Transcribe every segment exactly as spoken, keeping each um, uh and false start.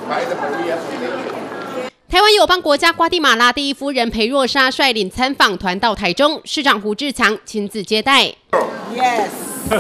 台湾友邦国家瓜地马拉第一夫人裴若莎率领参访团到台中，市长胡志强亲自接待。 Yes.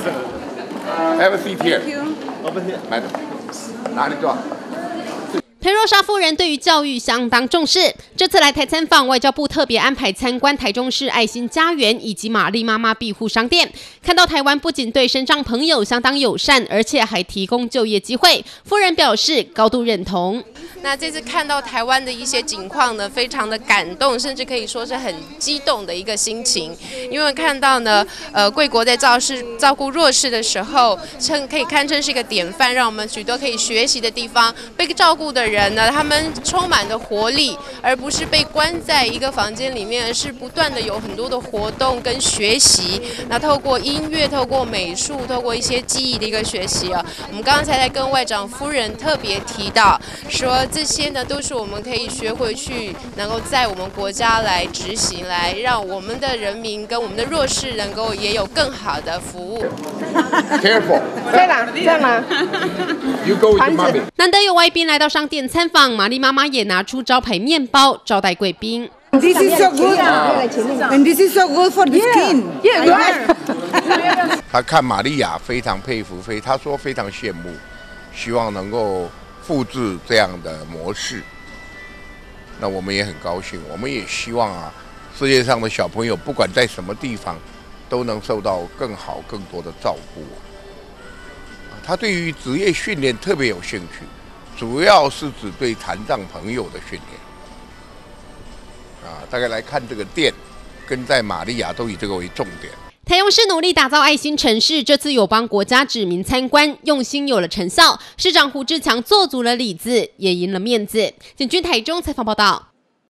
Have a seat here. Thank you. Over here, madam. 哪里坐？ 裴若莎夫人对于教育相当重视，这次来台参访，外交部特别安排参观台中市爱心家园以及玛丽妈妈庇护商店，看到台湾不仅对身障朋友相当友善，而且还提供就业机会。夫人表示高度认同。 那这次看到台湾的一些景况呢，非常的感动，甚至可以说是很激动的一个心情，因为看到呢，呃，贵国在照事照顾弱势的时候，称可以堪称是一个典范，让我们许多可以学习的地方。被照顾的人呢，他们充满着活力，而不是被关在一个房间里面，而是不断的有很多的活动跟学习。那透过音乐、透过美术、透过一些记忆的一个学习啊，我们刚刚才在跟外长夫人特别提到，说这些呢都是我们可以学回去，能够在我们国家来执行，来让我们的人民跟我们的弱势能够也有更好的服务。 Careful. 对啦，在吗 You go with your mommy. 难得有外宾来到商店参访，玛丽妈妈也拿出招牌面包招待贵宾。 This is so good, and this is so good for the skin. Yeah, right. 他看玛利亚非常佩服，非他说非常羡慕，希望能够复制这样的模式。那我们也很高兴，我们也希望啊，世界上的小朋友不管在什么地方，都能受到更好、更多的照顾。他对于职业训练特别有兴趣，主要是指对残障朋友的训练。啊，大概来看这个店，跟在玛利亚都以这个为重点。 台中市努力打造爱心城市，这次友邦国家指名参观，用心有了成效。市长胡志强做足了里子，也赢了面子。简君台中采访报道。